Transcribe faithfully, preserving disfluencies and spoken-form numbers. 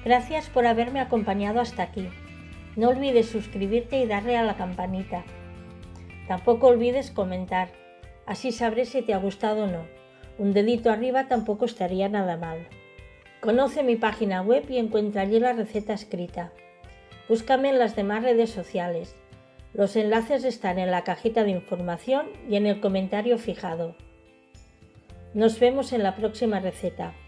Gracias por haberme acompañado hasta aquí. No olvides suscribirte y darle a la campanita. Tampoco olvides comentar, así sabré si te ha gustado o no. Un dedito arriba tampoco estaría nada mal. Conoce mi página web y encuentra allí la receta escrita. Búscame en las demás redes sociales. Los enlaces están en la cajita de información y en el comentario fijado. Nos vemos en la próxima receta.